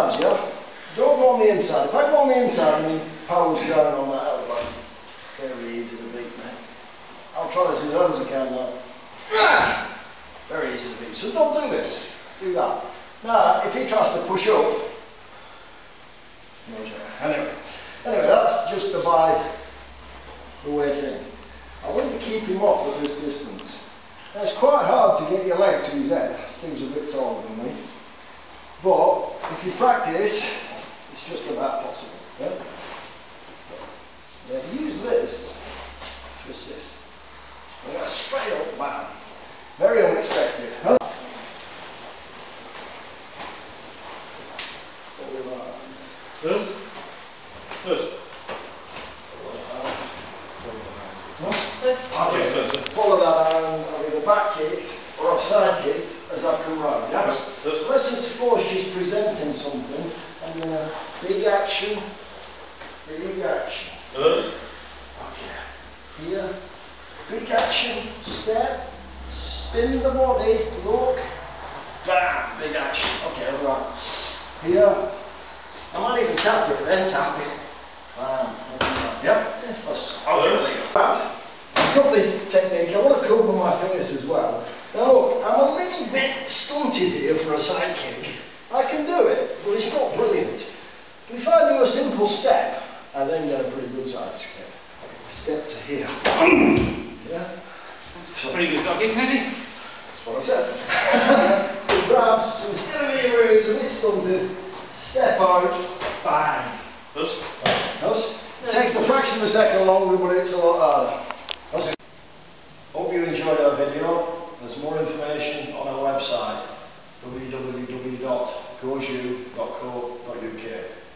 Yeah? Don't go on the inside. If I go on the inside and he powers down on that elbow, very easy to beat, mate. I'll try this as hard as I can now. Very easy to beat. So don't do this. Do that. Now, if he tries to push up, no chance. Anyway, that's just the way thing. I want to keep him up at this distance. Now, it's quite hard to get your leg to his head. This thing's a bit taller than me. But if you practice, it's just about possible. Yeah? Yeah, use this to assist. Yeah, straight up, bam. Very unexpected. Huh? This? Follow that around with a back kick or a side kick as I come round. Yeah? So let's just suppose she's presenting something and then a big action. Okay. Here. Big action. Step. Spin the body. Look. Bam. Big action. Okay, right. Here. I might even tap it, then tap it. Bam. Yep. Yes. Okay. I've got this technique. I want to cover my fingers as well. Now, I'm a little bit stunted here for a side kick. I can do it, but it's not brilliant. But if I do a simple step, I then get a pretty good side kick. Step to here. Yeah? So, pretty good side kick, has he? That's what I said. He grabs, instead of being where he's a bit stunted, step out, bang. Thus? It takes a fraction of a second longer, but it's a lot harder. Hope you enjoyed our video. There's more information on our website www.goju.co.uk.